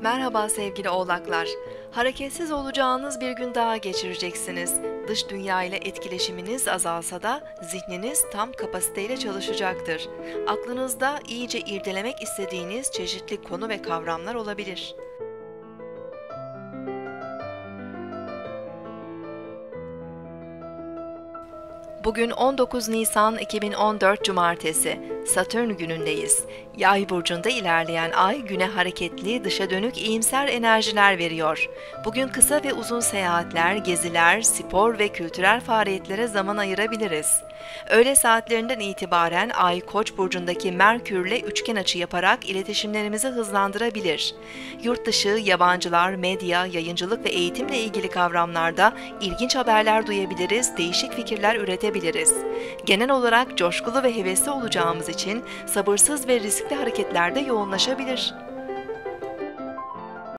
Merhaba sevgili oğlaklar. Hareketsiz olacağınız bir gün daha geçireceksiniz. Dış dünya ile etkileşiminiz azalsa da zihniniz tam kapasiteyle çalışacaktır. Aklınızda iyice irdelemek istediğiniz çeşitli konu ve kavramlar olabilir. Bugün 19 Nisan 2014 Cumartesi, Satürn günündeyiz. Yay burcunda ilerleyen ay güne hareketli, dışa dönük iyimser enerjiler veriyor. Bugün kısa ve uzun seyahatler, geziler, spor ve kültürel faaliyetlere zaman ayırabiliriz. Öğle saatlerinden itibaren ay Koç burcundaki Merkürle üçgen açı yaparak iletişimlerimizi hızlandırabilir. Yurt dışı, yabancılar, medya, yayıncılık ve eğitimle ilgili kavramlarda ilginç haberler duyabiliriz, değişik fikirler üretebiliriz. Genel olarak coşkulu ve hevesli olacağımız için sabırsız ve riskli hareketlerde yoğunlaşabilir.